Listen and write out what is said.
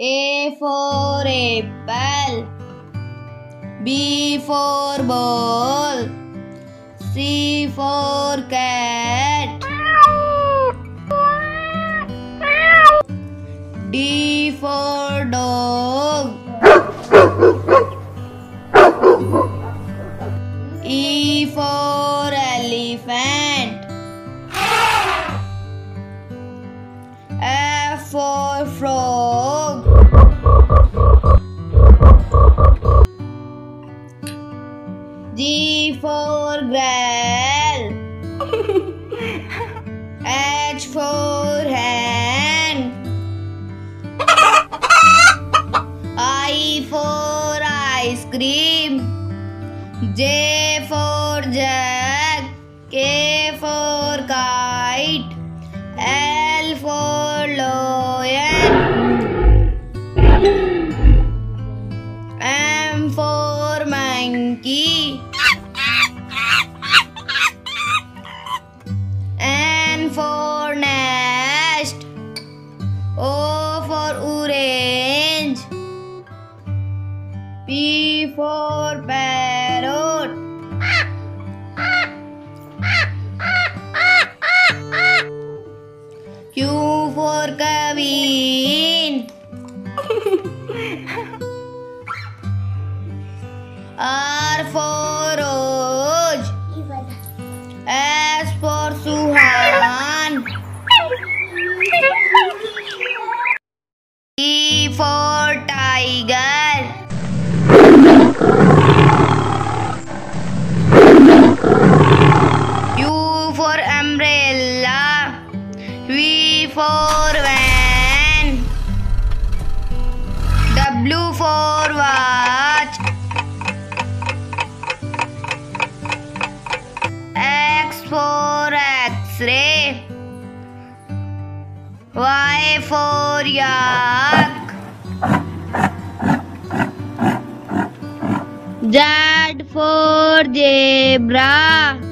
A for apple, B for ball, C for cat, D for dog, E for elephant, F for frog, G for girl, H for hand, I for ice cream, J for jug, K for kite, L for lion, M for monkey, N for nest, O for orange, P for parrot, Q for queen, R for rose, S for Suhan, T for tiger, U for umbrella, V for van, W for watch, X for X-ray, Y for yak, Z for zebra,